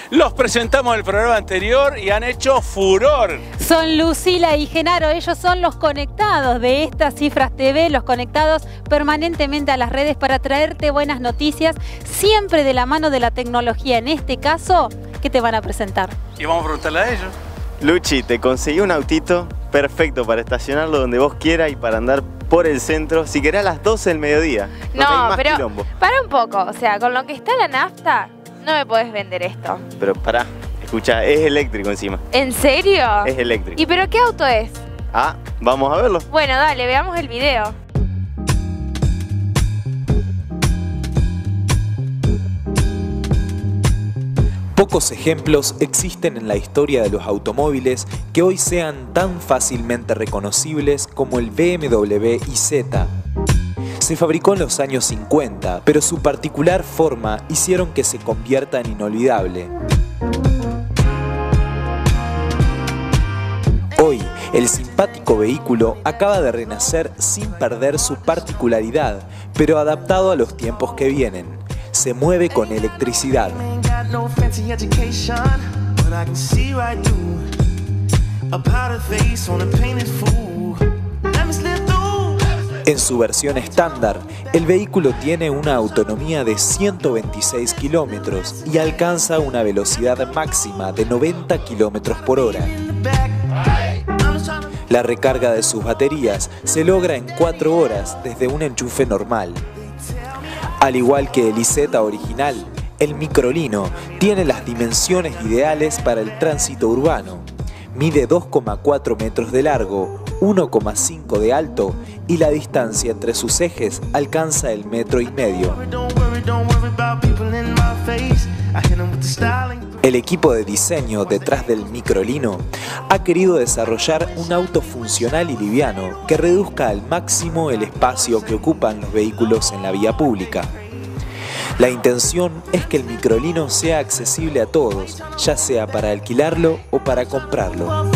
Los presentamos en el programa anterior y han hecho furor. Son Lucila y Genaro, ellos son los conectados de estas Cifras TV, los conectados permanentemente a las redes para traerte buenas noticias, siempre de la mano de la tecnología. En este caso, ¿qué te van a presentar? Y vamos a preguntarle a ellos. Luchi, te conseguí un autito perfecto para estacionarlo donde vos quieras y para andar por el centro, si querés a las 12 del mediodía. No, pero para un poco, o sea, con lo que está la nafta, no me podés vender esto. Pero pará, escucha, es eléctrico encima. ¿En serio? Es eléctrico. ¿Y pero qué auto es? Ah, vamos a verlo. Bueno, dale, veamos el video. Pocos ejemplos existen en la historia de los automóviles que hoy sean tan fácilmente reconocibles como el BMW iZ. Se fabricó en los años 50, pero su particular forma hicieron que se convierta en inolvidable. Hoy, el simpático vehículo acaba de renacer sin perder su particularidad, pero adaptado a los tiempos que vienen. Se mueve con electricidad. En su versión estándar, el vehículo tiene una autonomía de 126 kilómetros y alcanza una velocidad máxima de 90 kilómetros por hora. La recarga de sus baterías se logra en 4 horas desde un enchufe normal. Al igual que el iZ original, el Microlino tiene las dimensiones ideales para el tránsito urbano. Mide 2,4 metros de largo, 1,5 de alto y la distancia entre sus ejes alcanza el 1,5 metros. El equipo de diseño detrás del Microlino ha querido desarrollar un auto funcional y liviano que reduzca al máximo el espacio que ocupan los vehículos en la vía pública. La intención es que el Microlino sea accesible a todos, ya sea para alquilarlo o para comprarlo.